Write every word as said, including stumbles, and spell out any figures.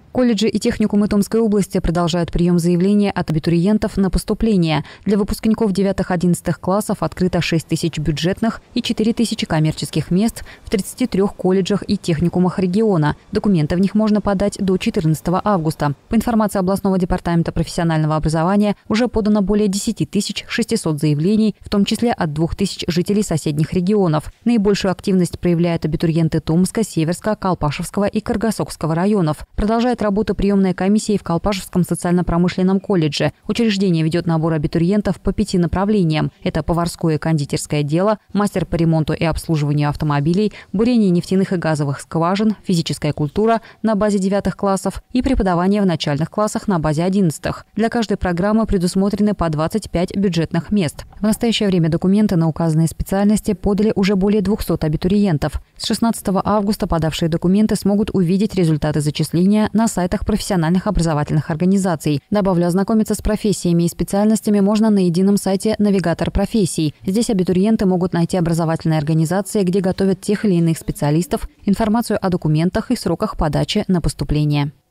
Колледжи и техникумы Томской области продолжают прием заявлений от абитуриентов на поступление. Для выпускников девятых-одиннадцатых классов открыто шесть тысяч бюджетных и четыре тысячи коммерческих мест в тридцати трёх колледжах и техникумах региона. Документы в них можно подать до четырнадцатого августа. По информации областного департамента профессионального образования, уже подано более десяти тысяч шестисот заявлений, в том числе от двух тысяч жителей соседних регионов. Наибольшую активность проявляют абитуриенты Томска, Северска, Колпашевского и Каргасокского районов. Продолжает работа приемной комиссии в Колпашевском социально-промышленном колледже. Учреждение ведет набор абитуриентов по пяти направлениям. Это поварское и кондитерское дело, мастер по ремонту и обслуживанию автомобилей, бурение нефтяных и газовых скважин, физическая культура на базе девятых классов и преподавание в начальных классах на базе одиннадцатых. Для каждой программы предусмотрены по двадцать пять бюджетных мест. В настоящее время документы на указанные специальности подали уже более двухсот абитуриентов. С шестнадцатого августа подавшие документы смогут увидеть результаты зачисления на сайтах профессиональных образовательных организаций. Добавлю, ознакомиться с профессиями и специальностями можно на едином сайте «Навигатор профессий». Здесь абитуриенты могут найти образовательные организации, где готовят тех или иных специалистов, информацию о документах и сроках подачи на поступление.